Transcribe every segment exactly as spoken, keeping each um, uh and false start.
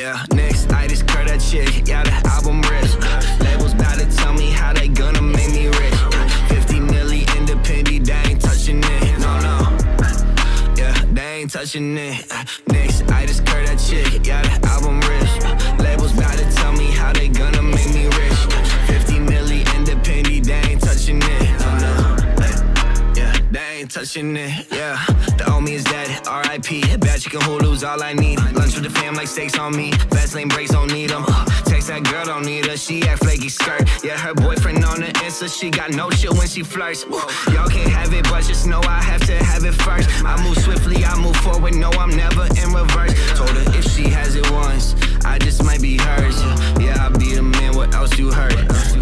Yeah, next I just curve that chick, yeah, the album rich. Labels bout to tell me how they gonna make me rich. fifty milli independent, they ain't touching it, no, no. Yeah, they ain't touching it. Next I just curve that chick, yeah, the album rich. Labels bout to tell me how they gonna make me rich. fifty milli independent, they ain't touching it, no, no. Yeah, they ain't touching it, yeah. The owe me is dead, R I P Bad chicken Hulu's all I need. Lunch with the fam like steaks on me. Fast lane breaks, don't need them. Text that girl, don't need her. She act flaky skirt. Yeah, her boyfriend on the Insta. She got no shit when she flirts. Y'all can't have it, but just know I have to have it first. I move swiftly, I move forward. No, I'm never in reverse. Told her if she has it once, I just might be hers. Yeah, I'll be the man. What else you heard?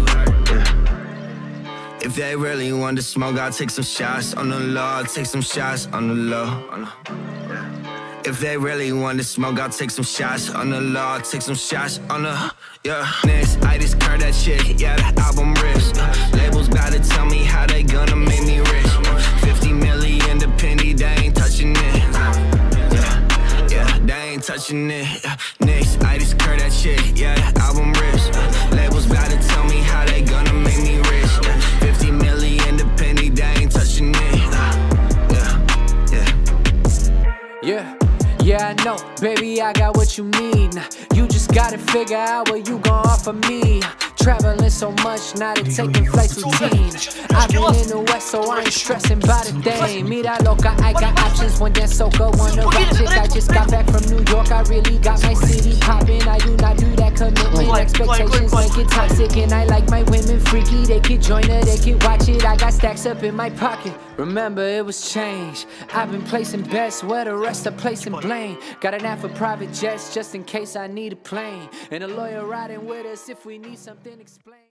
If they really want to smoke, I'll take some shots on the low. I'll take some shots on the low. If they really want to smoke, I'll take some shots on the low. I'll take some shots on the, yeah. Next, I just curve that chick, yeah, the album rich. Labels bout to tell me how they gonna make me rich. fifty milli independent, they ain't touching it. Yeah, yeah, they ain't touching it. Next, I just curve that chick, yeah, the album rich. Labels bout to tell me how they gonna make me rich. fifty milli independent, they ain't touching it. Yeah, yeah. Yeah. Yeah, I know, baby, I got what you need. You just gotta figure out what you gon' offer me. Traveling so much, now they taking flights routine. I've been in the West, so I ain't stressing about a thing. Mira loca, I got options, one dance soca, one a rock chick. I just got back from New York, I really got my city poppin'. I do not do that commitment, expectations make it toxic. And I like my women freaky, they can join her, they can watch it. I got stacks up in my pocket, remember it was change. I've been placing bets where the rest are placing blame. Got an app for private jets just in case I need a plane. And a lawyer riding with us if we need something explained.